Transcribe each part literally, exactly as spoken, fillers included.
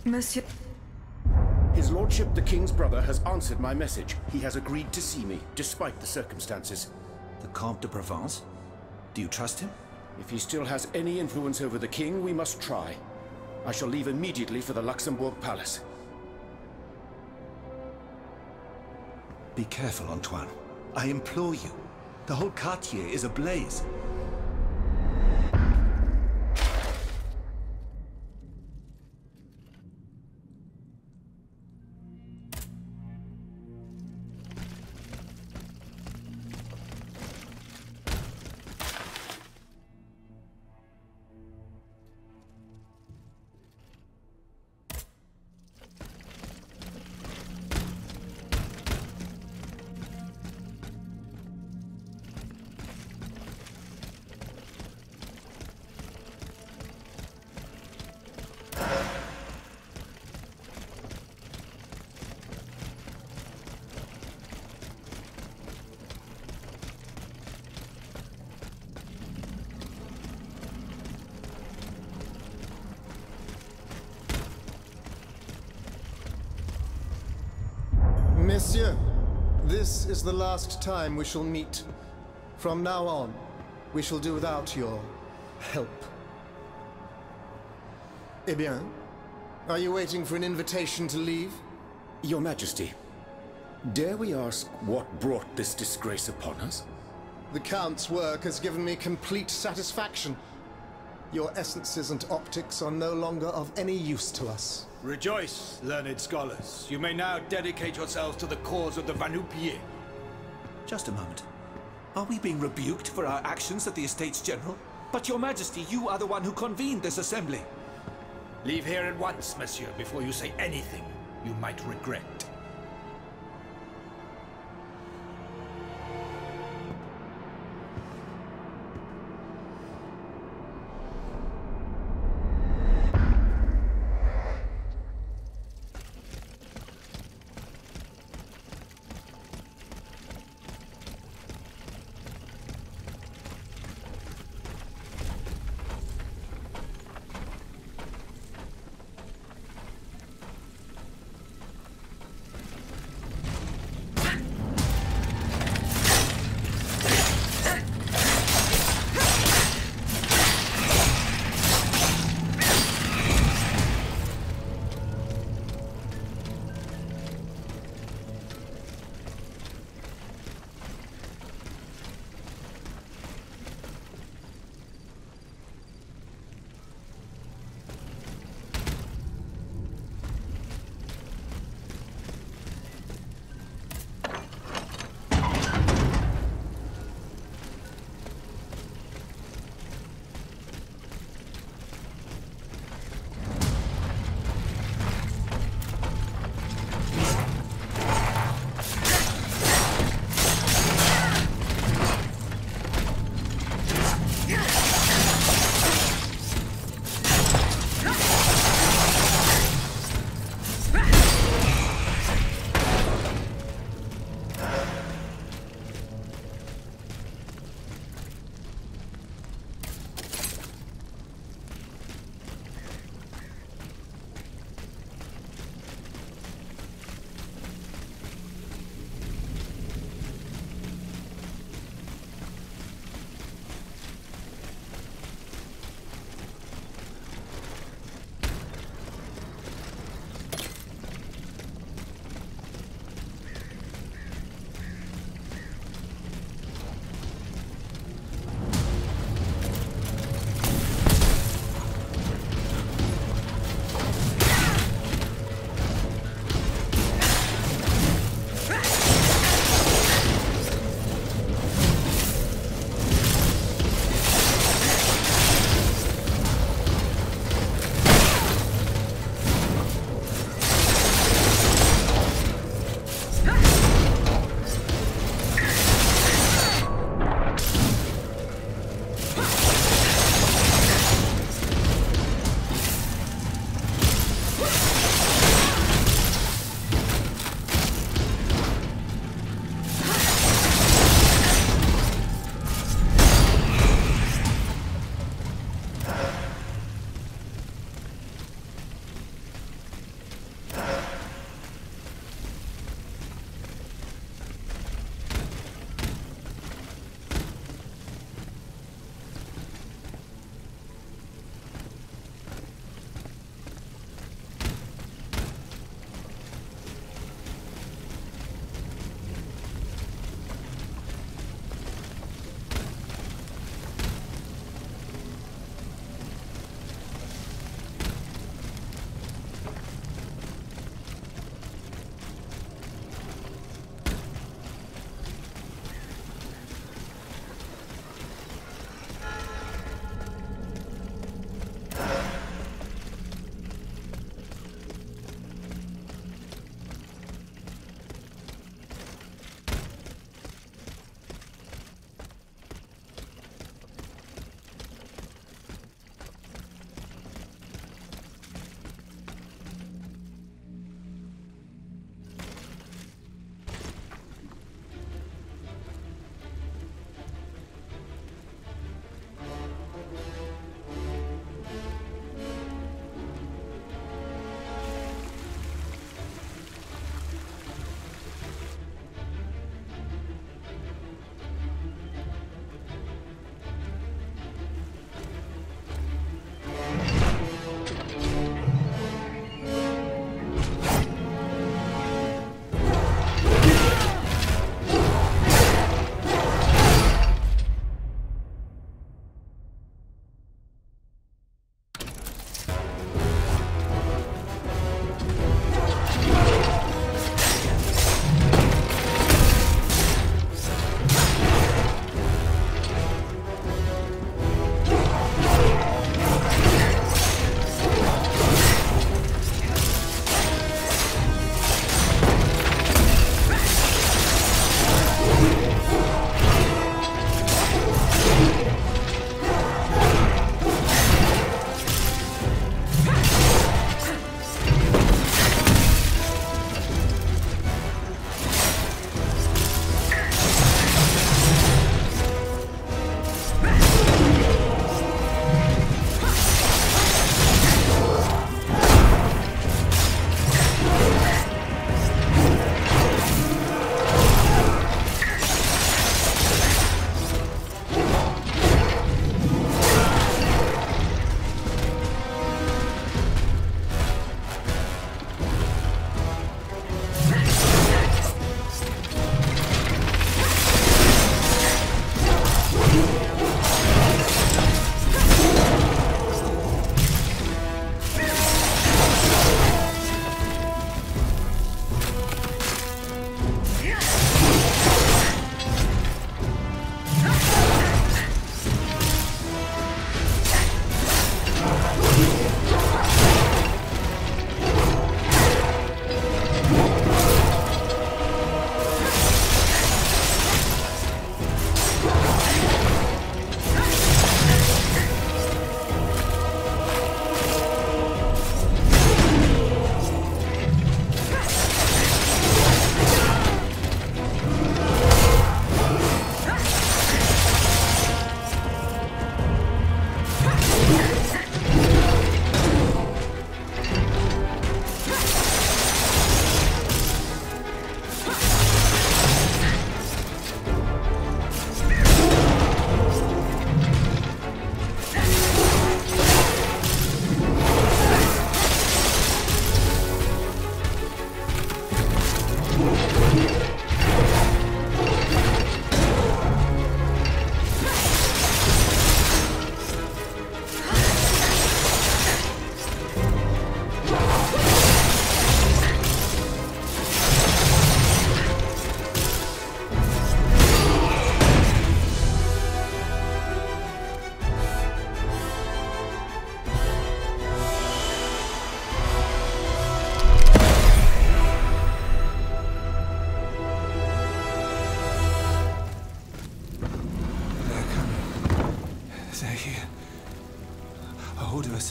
Monsieur... His Lordship the King's brother has answered my message. He has agreed to see me, despite the circumstances. The Comte de Provence? Do you trust him? If he still has any influence over the King, we must try. I shall leave immediately for the Luxembourg Palace. Be careful, Antoine. I implore you. The whole quartier is ablaze. Messieurs, this is the last time we shall meet. From now on, we shall do without your help. Eh bien, are you waiting for an invitation to leave? Your Majesty, dare we ask what brought this disgrace upon us? The Count's work has given me complete satisfaction. Your essences and optics are no longer of any use to us. Rejoice, learned scholars. You may now dedicate yourselves to the cause of the Va-Nu-Pieds. Just a moment. Are we being rebuked for our actions at the Estates General? But Your Majesty, you are the one who convened this assembly. Leave here at once, monsieur, before you say anything you might regret.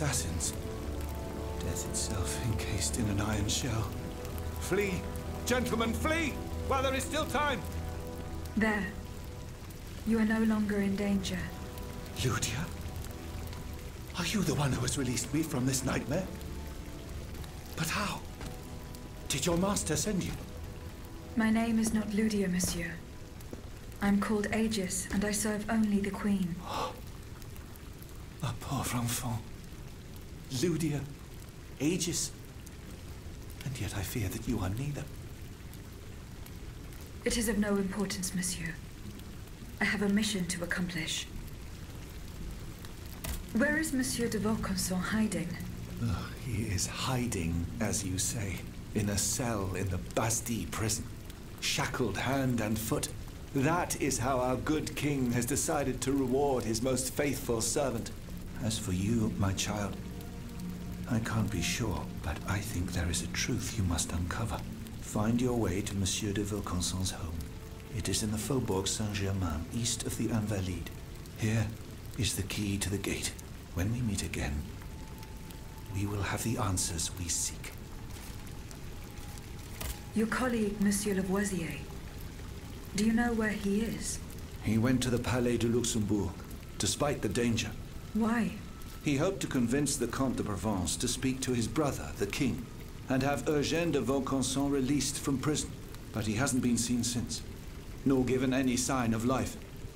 assassins. Death itself encased in an iron shell. Flee! Gentlemen, flee! While there is still time! There. You are no longer in danger. Ludia? Are you the one who has released me from this nightmare? But how? Did your master send you? My name is not Ludia, monsieur. I'm called Aegis, and I serve only the Queen. A pauvre enfant. Ludia, Aegis. And yet I fear that you are neither. It is of no importance, monsieur. I have a mission to accomplish. Where is Monsieur de Vaucanson hiding? Ugh, he is hiding, as you say, in a cell in the Bastille prison. Shackled hand and foot. That is how our good king has decided to reward his most faithful servant. As for you, my child, I can't be sure, but I think there is a truth you must uncover. Find your way to Monsieur de Vaucanson's home. It is in the Faubourg Saint-Germain, east of the Invalides. Here is the key to the gate. When we meet again, we will have the answers we seek. Your colleague, Monsieur Lavoisier. Do you know where he is? He went to the Palais de Luxembourg, despite the danger. Why? He hoped to convince the Comte de Provence to speak to his brother, the king, and have Eugène de Vaucanson released from prison. But he hasn't been seen since, nor given any sign of life.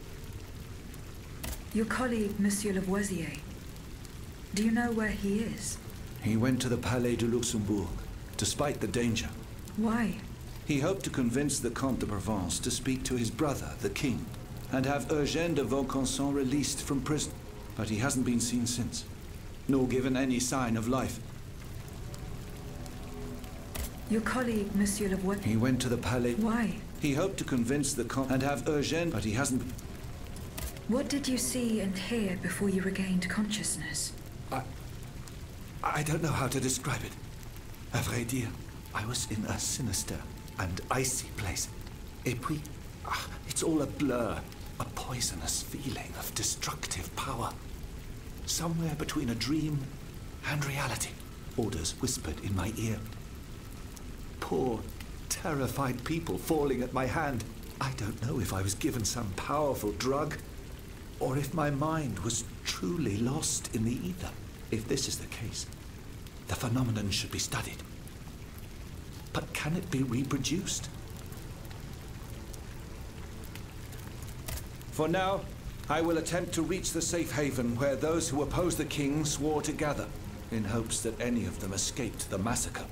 Your colleague, Monsieur Lavoisier. Do you know where he is? He went to the Palais de Luxembourg, despite the danger. Why? He hoped to convince the Comte de Provence to speak to his brother, the king, and have Eugène de Vaucanson released from prison. But he hasn't been seen since, nor given any sign of life. Your colleague, Monsieur Lavoisier. He went to the Palais. Why? He hoped to convince the Comte and have Eugène, but he hasn't. What did you see and hear before you regained consciousness? I... I don't know how to describe it. À vrai dire, I was in a sinister and icy place. Et puis, ah, it's all a blur. A poisonous feeling of destructive power. Somewhere between a dream and reality. Orders whispered in my ear. Poor, terrified people falling at my hand. I don't know if I was given some powerful drug, or if my mind was truly lost in the ether. If this is the case, the phenomenon should be studied. But can it be reproduced? For now, I will attempt to reach the safe haven where those who oppose the king swore to gather, in hopes that any of them escaped the massacre.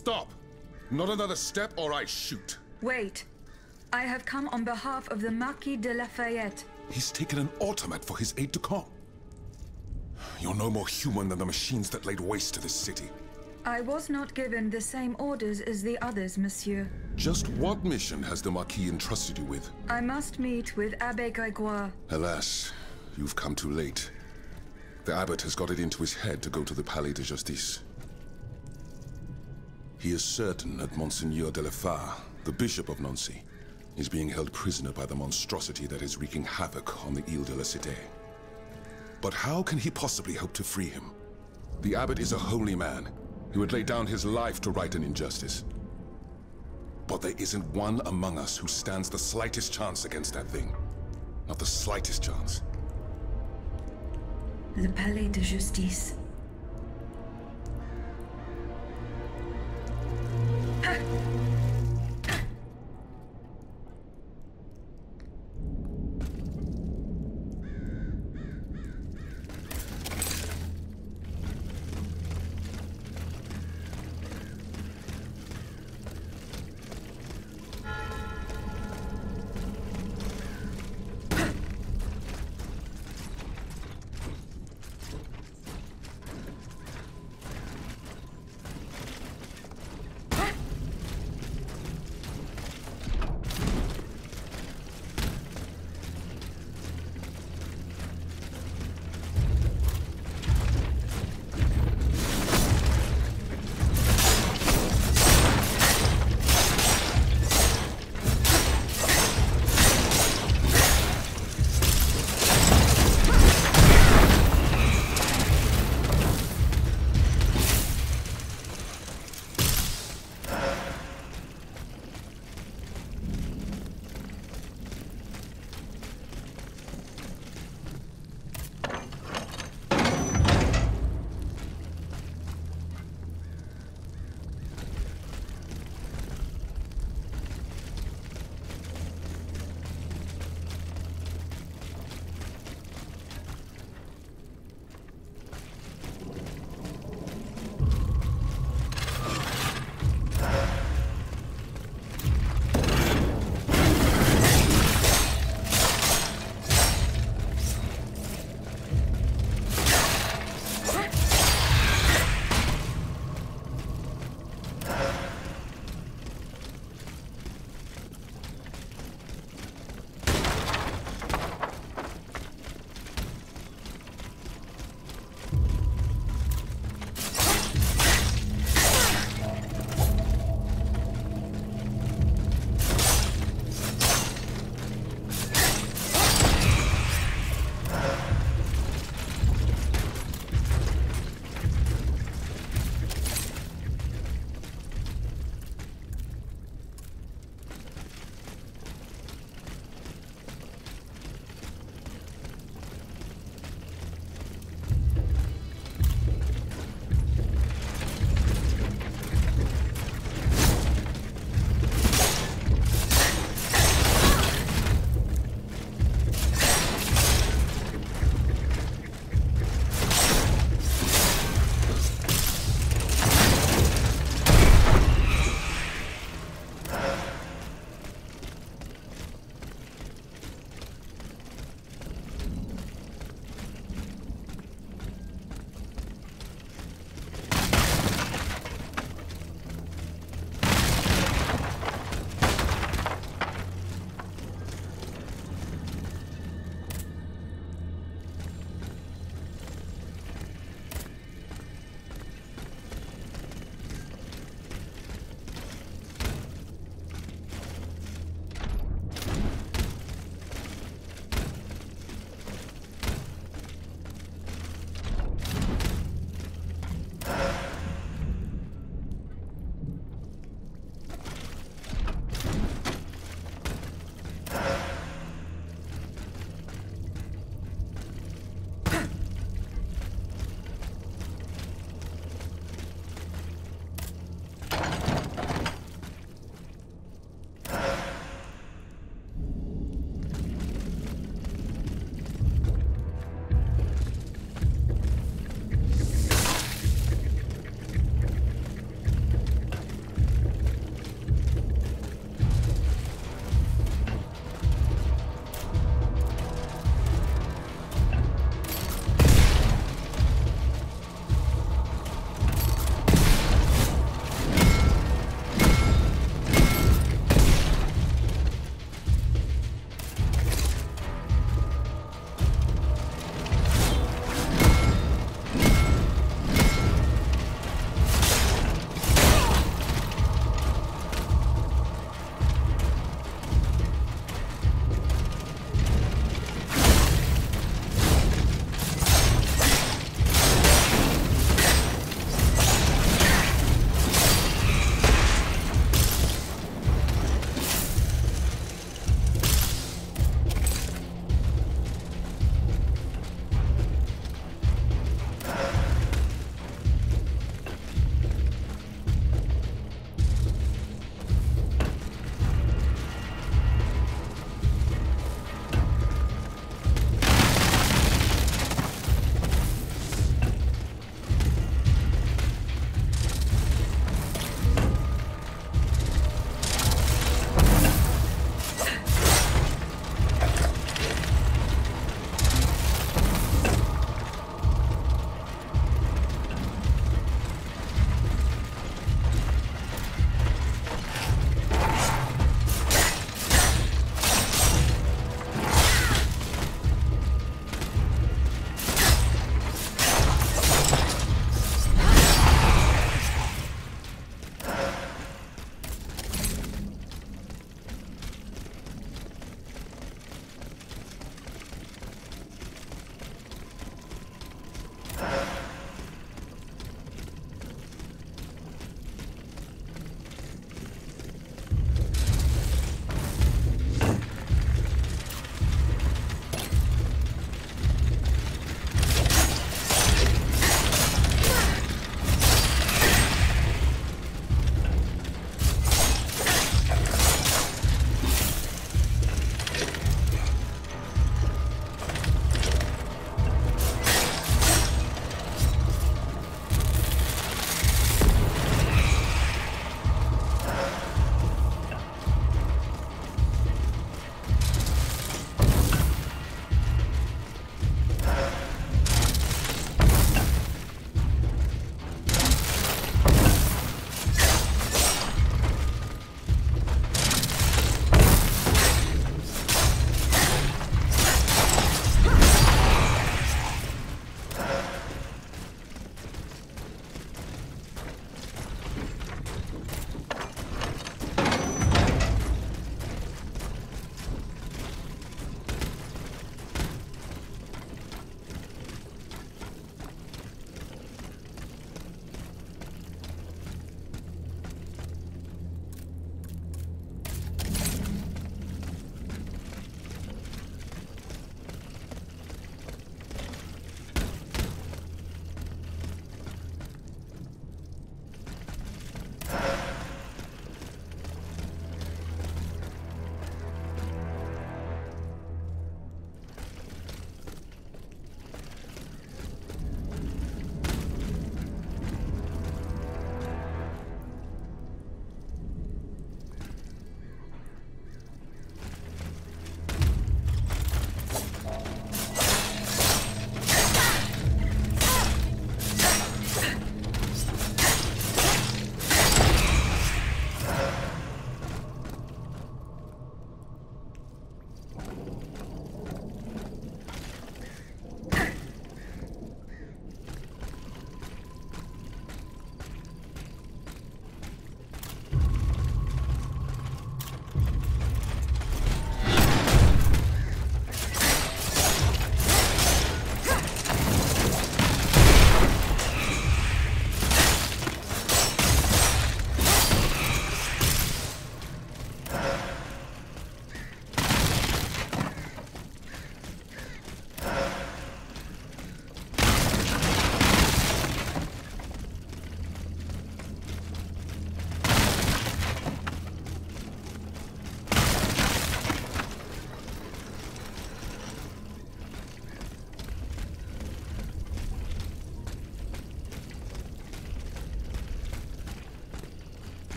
Stop! Not another step or I shoot. Wait. I have come on behalf of the Marquis de Lafayette. He's taken an automat for his aide-de-camp. You're no more human than the machines that laid waste to this city. I was not given the same orders as the others, monsieur. Just what mission has the Marquis entrusted you with? I must meet with Abbé Grégoire. Alas, you've come too late. The abbot has got it into his head to go to the Palais de Justice. He is certain that Monseigneur de la Fare, the Bishop of Nancy, is being held prisoner by the monstrosity that is wreaking havoc on the Ile de la Cité. But how can he possibly hope to free him? The abbot is a holy man. He would lay down his life to right an injustice. But there isn't one among us who stands the slightest chance against that thing. Not the slightest chance. Le Palais de Justice.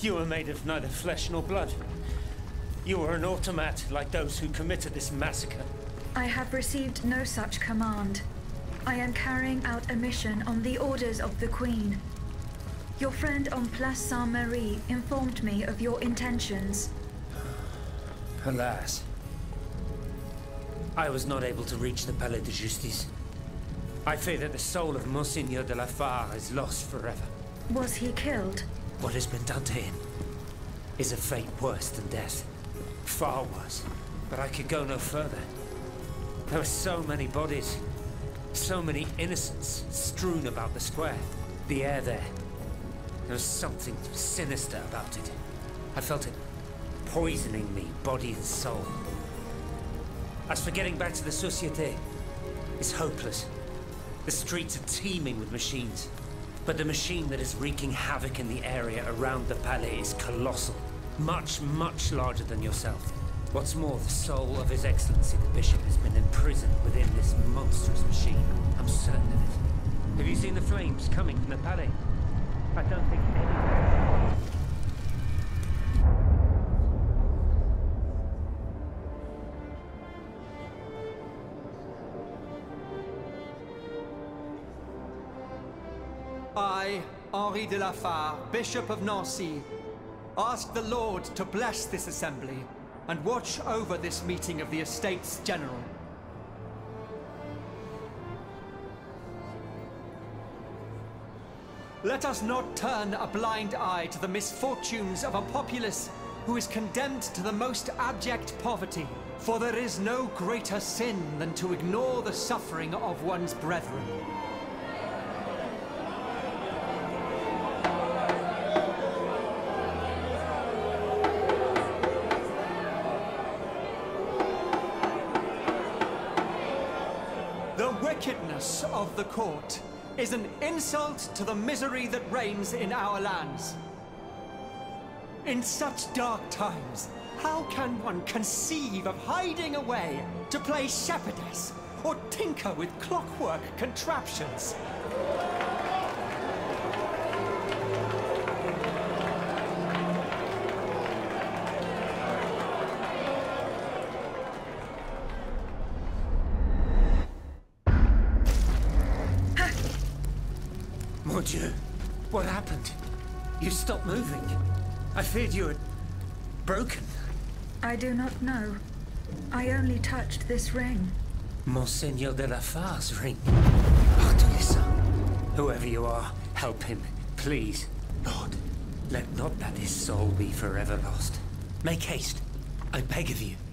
You were made of neither flesh nor blood. You were an automat like those who committed this massacre. I have received no such command. I am carrying out a mission on the orders of the Queen. Your friend on Place Saint-Marie informed me of your intentions. Alas. I was not able to reach the Palais de Justice. I fear that the soul of Monseigneur de la Fare is lost forever. Was he killed? What has been done to him is a fate worse than death. Far worse. But I could go no further. There were so many bodies, so many innocents strewn about the square. The air there. There was something sinister about it. I felt it poisoning me, body and soul. As for getting back to the Société, it's hopeless. The streets are teeming with machines. But the machine that is wreaking havoc in the area around the Palais is colossal. Much, much larger than yourself. What's more, the soul of His Excellency the Bishop has been imprisoned within this monstrous machine. I'm certain of it. Have you seen the flames coming from the Palais? I don't think anyone... I, Henri de la Fare, Bishop of Nancy, ask the Lord to bless this assembly and watch over this meeting of the Estates General. Let us not turn a blind eye to the misfortunes of a populace who is condemned to the most abject poverty, for there is no greater sin than to ignore the suffering of one's brethren. The wickedness of the court is an insult to the misery that reigns in our lands. In such dark times, how can one conceive of hiding away to play shepherdess or tinker with clockwork contraptions? Mon Dieu, what happened? You stopped moving. I feared you had broken. I do not know. I only touched this ring. Monseigneur de la Fare's ring. Artelissa, whoever you are, help him, please. Lord, let not that his soul be forever lost. Make haste, I beg of you.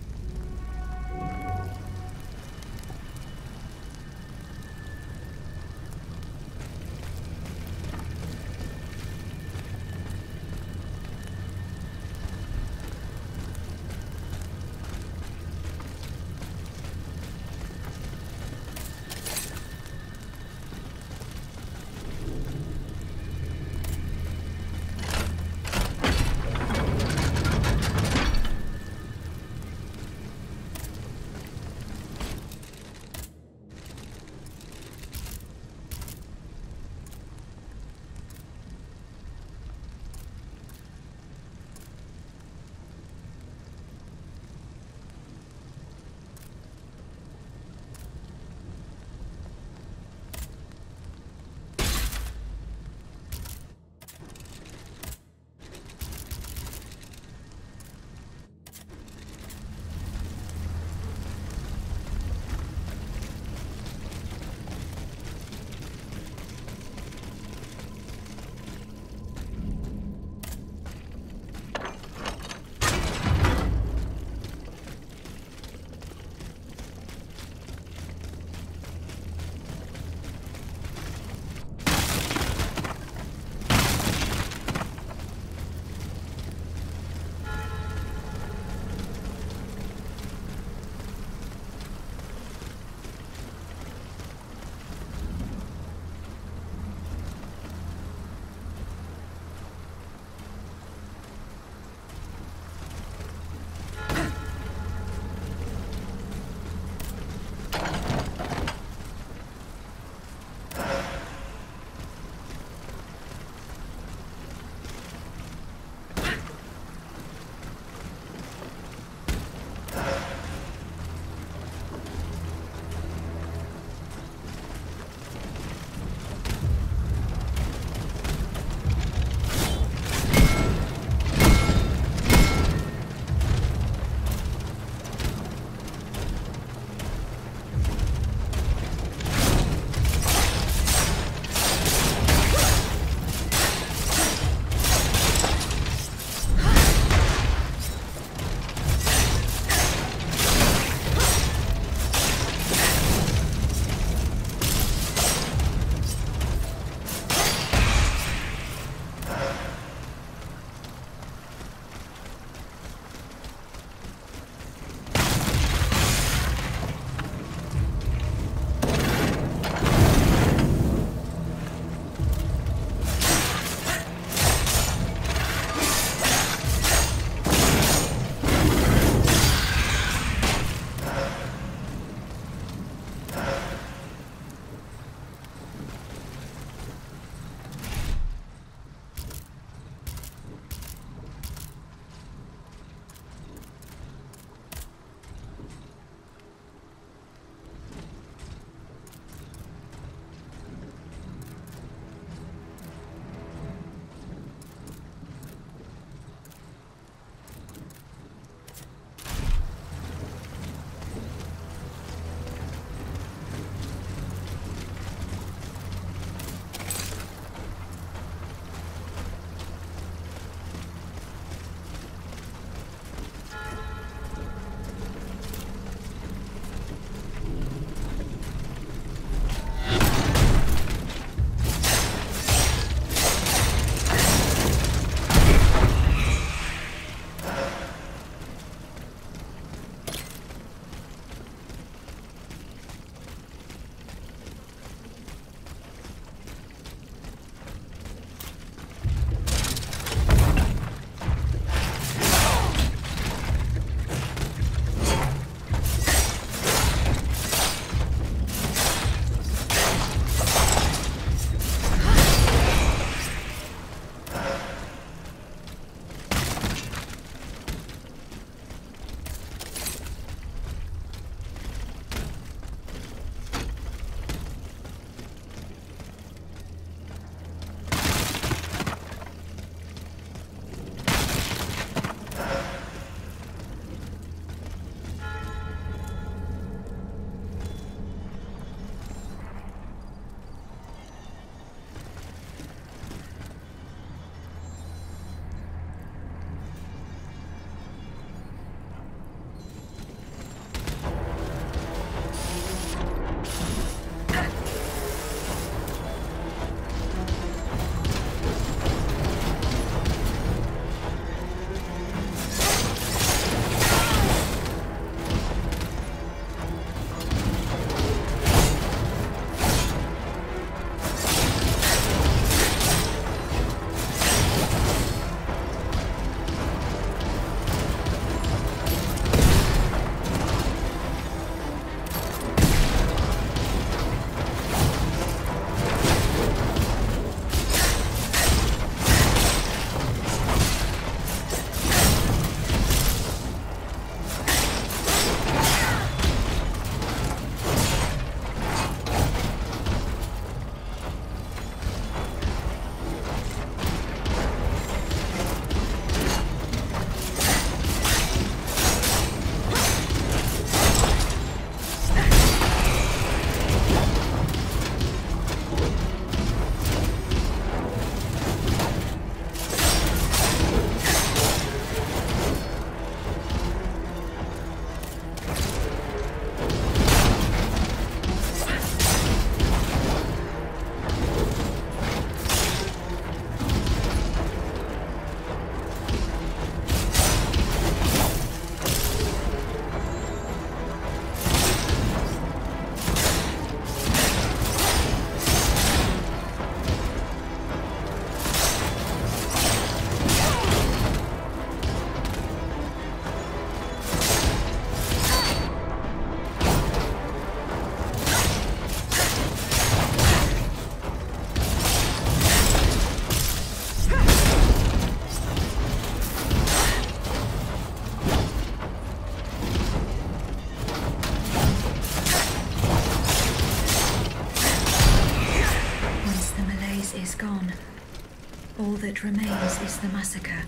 that remains is the massacre.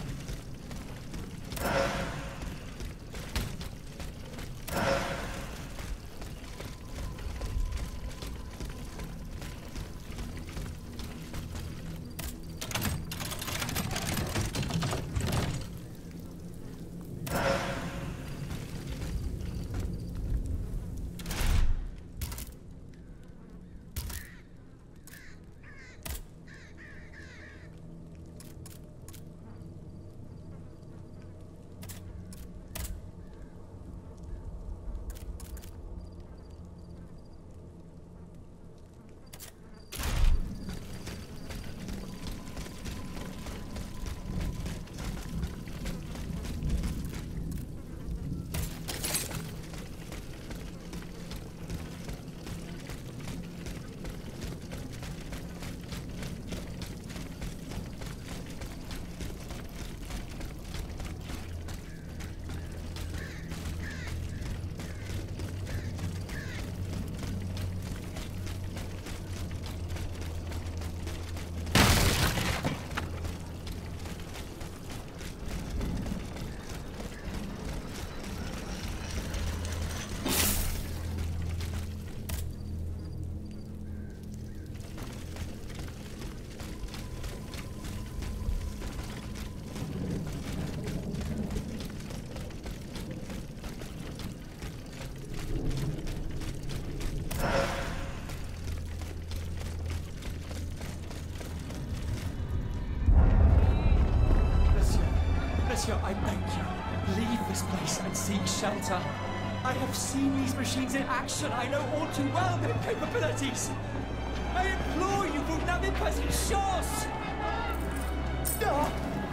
Monsieur, I beg you, leave this place and seek shelter. I have seen these machines in action. I know all too well their capabilities. I implore you, vous n'avez pas une chance! Ah!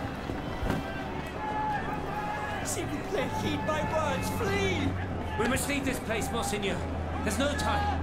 S'il vous plaît, heed my words, flee! We must leave this place, Monseigneur. There's no time.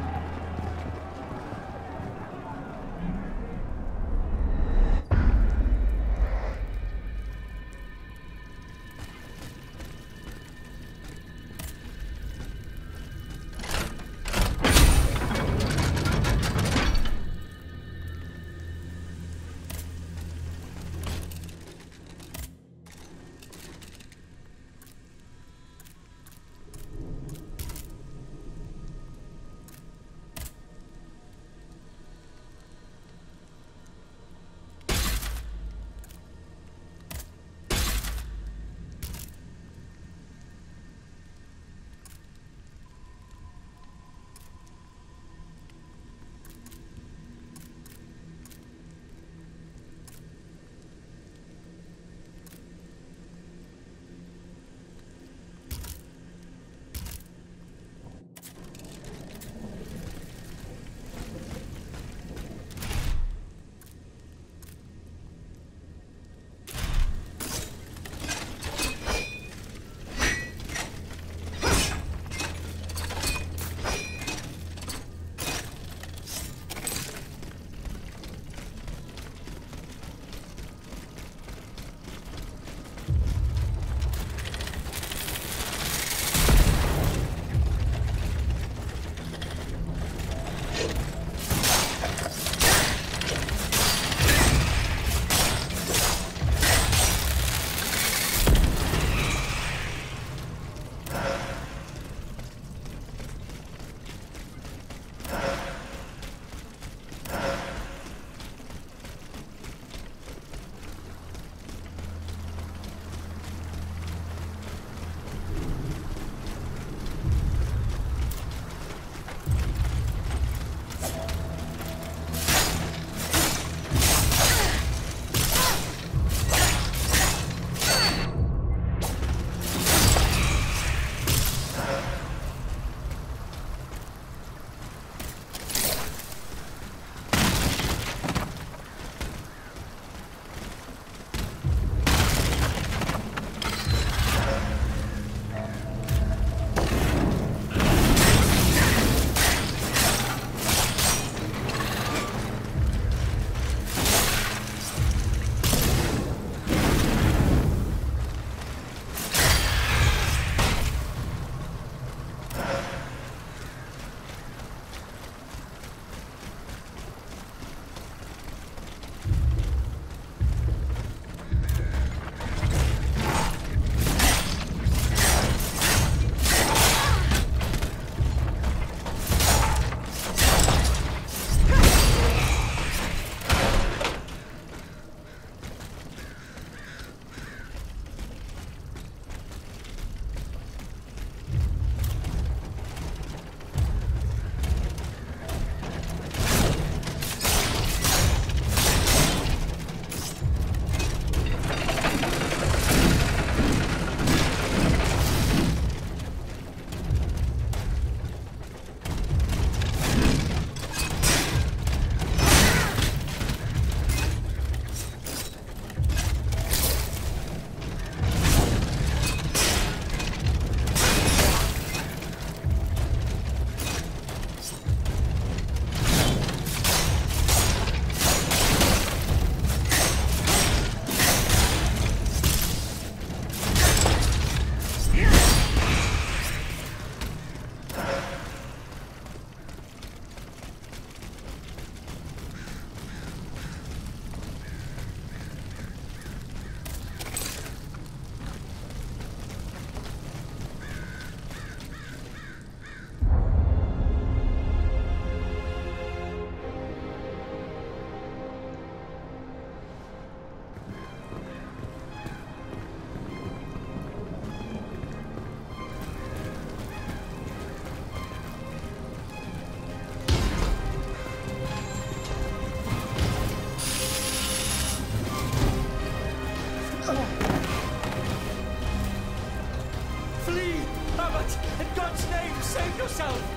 Flee! Abbot! In God's name, save yourself!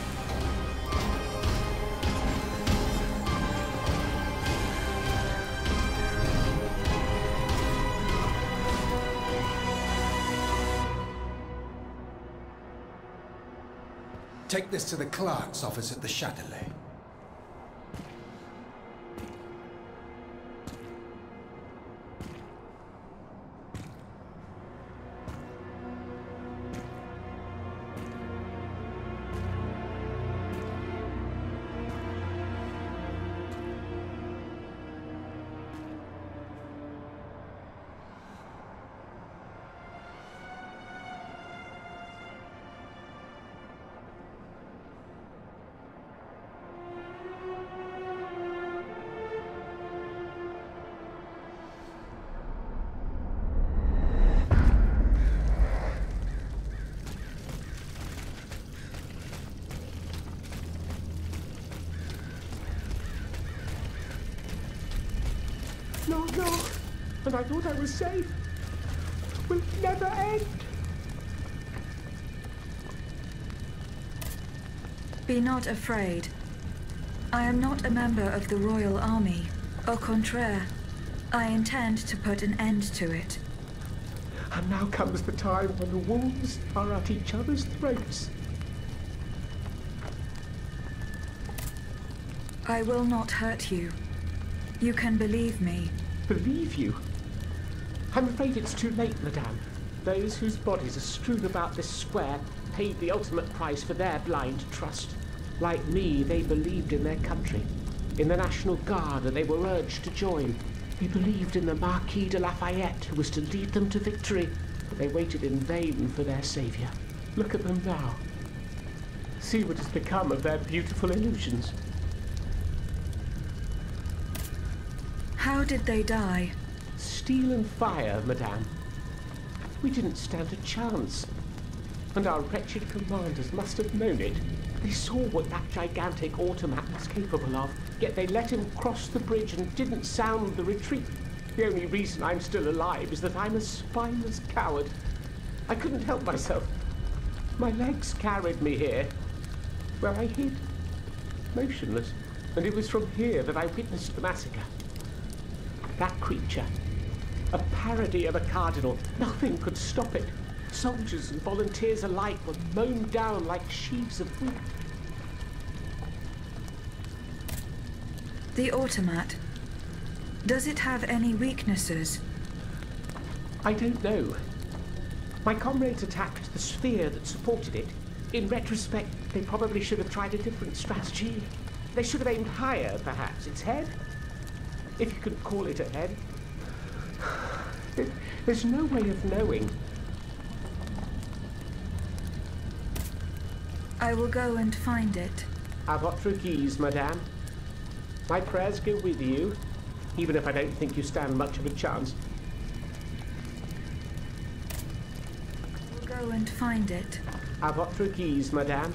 Take this to the clerk's office at the Châtelet. No, no. And I thought I was safe. Will it never end? Be not afraid. I am not a member of the royal army. Au contraire, I intend to put an end to it. And now comes the time when the wolves are at each other's throats. I will not hurt you. You can believe me. Believe you? I'm afraid it's too late, madame. Those whose bodies are strewn about this square paid the ultimate price for their blind trust. Like me, they believed in their country, in the National Guard, and they were urged to join. They believed in the Marquis de Lafayette, who was to lead them to victory, but they waited in vain for their savior. Look at them now. See what has become of their beautiful illusions. How did they die? Steel and fire, madame. We didn't stand a chance. And our wretched commanders must have known it. They saw what that gigantic automat was capable of, yet they let him cross the bridge and didn't sound the retreat. The only reason I'm still alive is that I'm a spineless coward. I couldn't help myself. My legs carried me here, where I hid, motionless. And it was from here that I witnessed the massacre. That creature, a parody of a cardinal, nothing could stop it. Soldiers and volunteers alike were mown down like sheaves of wheat. The automat. Does it have any weaknesses? I don't know. My comrades attacked the sphere that supported it. In retrospect, they probably should have tried a different strategy. They should have aimed higher, perhaps. Its head? If you could call it a head. It, there's no way of knowing. I will go and find it. À votre guise, madame. My prayers go with you, even if I don't think you stand much of a chance. I will go and find it. À votre guise, madame.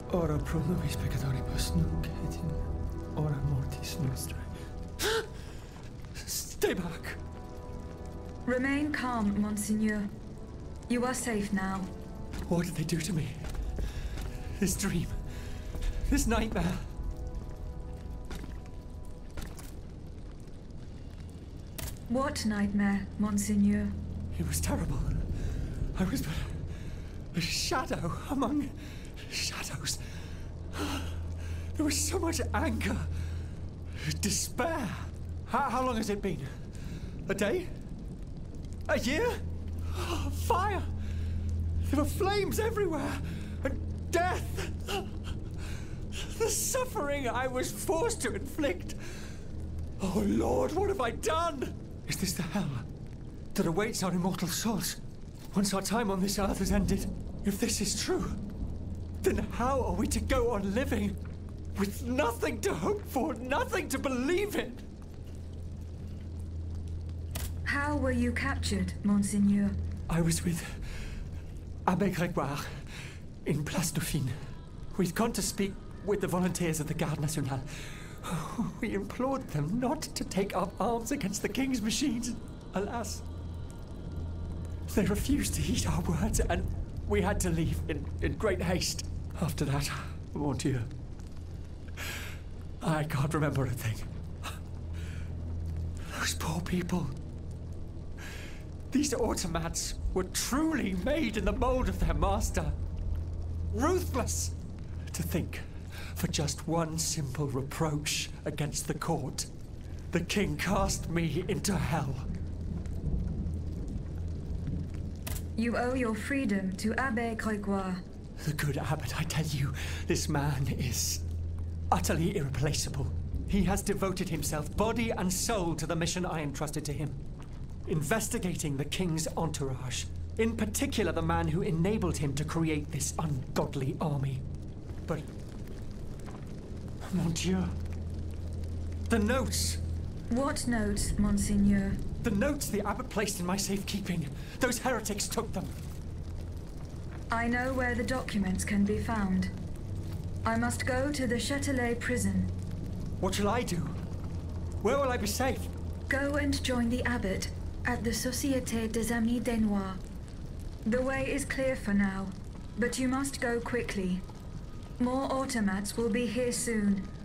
Ora pro nobis peccatoribus nunc et in hora mortis nostrae. Stay back! Remain calm, Monseigneur. You are safe now. What did they do to me? This dream. This nightmare. What nightmare, Monseigneur? It was terrible. I was but a shadow among shadows. There was so much anger, despair. How, how long has it been? A day? A year? Oh, fire! There were flames everywhere, and death! The suffering I was forced to inflict. Oh Lord, what have I done? Is this the hell that awaits our immortal souls once our time on this earth has ended? If this is true, then how are we to go on living with nothing to hope for, nothing to believe in? How were you captured, Monseigneur? I was with Abbé Grégoire in Place Dauphine. We'd gone to speak with the volunteers of the Garde Nationale. We implored them not to take up arms against the King's machines. Alas, they refused to heed our words, and we had to leave in, in great haste. After that, mon Dieu, I can't remember a thing. Those poor people. These automats were truly made in the mold of their master. Ruthless. To think, for just one simple reproach against the court, the king cast me into hell. You owe your freedom to Abbé Grégoire. The good abbot, I tell you, this man is utterly irreplaceable. He has devoted himself body and soul to the mission I entrusted to him. Investigating the king's entourage. In particular, the man who enabled him to create this ungodly army. But... mon Dieu. The notes! What notes, Monseigneur? The notes the abbot placed in my safekeeping. Those heretics took them. I know where the documents can be found. I must go to the Châtelet prison. What shall I do? Where will I be safe? Go and join the abbot at the Société des Amis des Noirs. The way is clear for now, but you must go quickly. More automats will be here soon.